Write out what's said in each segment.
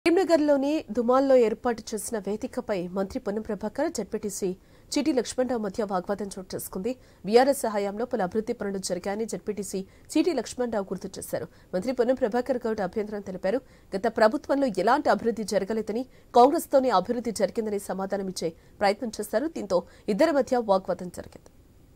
కరీంనగర్లోని దుమాల్లో ఏర్పాటు చేసిన వేదికపై మంత్రి పొన్నం ప్రభాకర్ జడ్పీటీసీ చిటి లక్ష్మణరావు మధ్య వాగ్వాదం చోటు చేసుకుంది. బీఆర్ఎస్ హయాంలో పలు అభివృద్ది పనులు జరిగాయని జడ్పీటీసీ చిటి లక్ష్మణరావు గుర్తు చేశారు. మంత్రి పొన్నం ప్రభాకర్ గౌడ్ అభ్యంతరం తెలిపారు. గత ప్రభుత్వంలో ఎలాంటి అభివృద్ది జరగలేదని, కాంగ్రెస్తోనే అభివృద్ది జరిగిందని సమాధానమిచ్చే ప్రయత్నం చేశారు. దీంతో ఇద్దరి మధ్య వాగ్వాదం జరిగింది.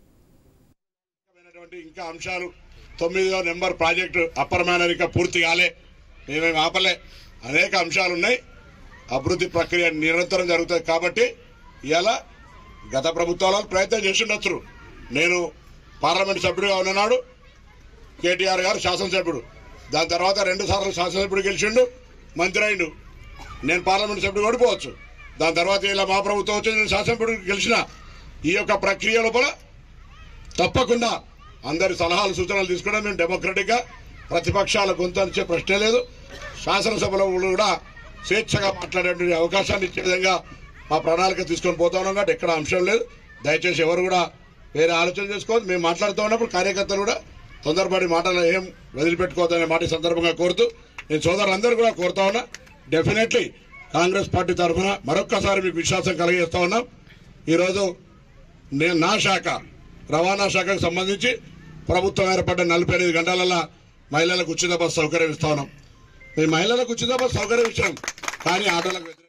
ఇంకా అంశాలు 9వ నెంబర్ ప్రాజెక్టు అప్పర్ మేనరిక పూర్తి కాలే, మేమేం ఆపలే, అనేక అంశాలు ఉన్నాయి. అభివృద్ధి ప్రక్రియ నిరంతరం జరుగుతుంది. కాబట్టి ఇలా గత ప్రభుత్వాలు ప్రయత్నం చేసిండొచ్చు. నేను పార్లమెంట్ సభ్యుడిగా ఉన్ననాడు కేటీఆర్ గారు శాసనసభ్యుడు, దాని తర్వాత 2 సార్లు శాసనసభ్యుడు గెలిచిండు, మంత్రి అయిండు. నేను పార్లమెంట్ సభ్యుడు ఓడిపోవచ్చు. దాని తర్వాత ఇలా మా ప్రభుత్వం వచ్చి నేను శాసనసభ్యుడు గెలిచిన. ఈ యొక్క ప్రక్రియ లోపల తప్పకుండా అందరి సలహాలు సూచనలు తీసుకోవడం, మేము డెమోక్రటిక్ గా ప్రతిపక్షాల గొంతు ప్రశ్నే లేదు. శాసనసభలో కూడా స్వేచ్ఛగా మాట్లాడే అవకాశాన్ని ఇచ్చే విధంగా మా ప్రణాళిక తీసుకొని పోతా ఉన్నాం. కాబట్టి ఎక్కడ అంశం లేదు. దయచేసి ఎవరు కూడా వేరే ఆలోచన చేసుకోవద్దు. మేము మాట్లాడుతూ ఉన్నప్పుడు కార్యకర్తలు కూడా తొందరపడి మాటలు ఏం వదిలిపెట్టుకోవద్దనే మాట సందర్భంగా కోరుతూ నేను సోదరులందరూ కూడా కోరుతా ఉన్నా. డెఫినెట్లీ కాంగ్రెస్ పార్టీ తరఫున మరొక్కసారి మీకు విశ్వాసం కలిగిస్తా ఉన్నాం. ఈరోజు నేను నా శాఖ రవాణా శాఖకు సంబంధించి ప్రభుత్వం ఏర్పడ్డ 48 గంటలలో మహిళలకు ఉచిత బస్సు సౌకర్యం ఇస్తా ఉన్నాం. మేము మహిళలకు ఉచిత బస్సు సౌకర్యం ఇచ్చాం, కానీ ఆటోలకు